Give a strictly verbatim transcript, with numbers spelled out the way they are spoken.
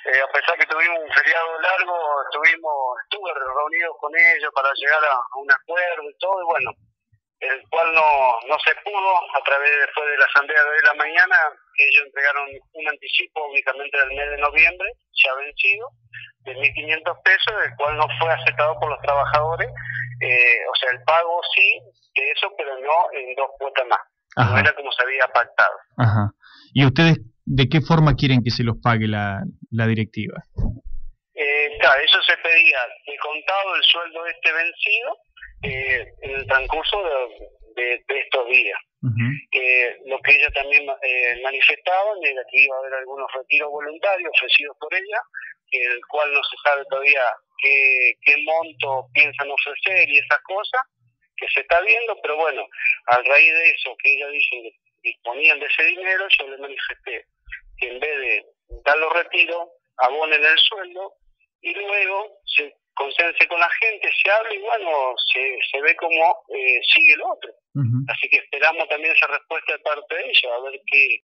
Eh, a pesar que tuvimos un feriado largo, estuvimos, estuve reunidos con ellos para llegar a, a un acuerdo y todo, y bueno, el cual no, no se pudo a través después de la asamblea de hoy de la mañana, que ellos entregaron un anticipo únicamente del mes de noviembre, ya vencido, de mil quinientos pesos, el cual no fue aceptado por los trabajadores, eh, o sea, el pago sí de eso, pero no en dos cuotas más. Ajá. No era como se había pactado. Ajá. ¿Y ustedes de qué forma quieren que se los pague la, la directiva? Eh, claro, eso se pedía de contado el sueldo este vencido eh, en el transcurso de, de, de estos días. Uh-huh. eh, lo que ella también eh, manifestaban era que iba a haber algunos retiros voluntarios ofrecidos por ella, el cual no se sabe todavía qué, qué monto piensan ofrecer y esas cosas, que se está viendo, pero bueno, a raíz de eso que ella dice que disponían de ese dinero, yo le manifesté que en vez de dar los retiros, abonen el sueldo y luego se consense con la gente, se habla y bueno, se, se ve cómo eh, sigue el otro. Uh-huh. Así que esperamos también esa respuesta de parte de ella, a ver qué,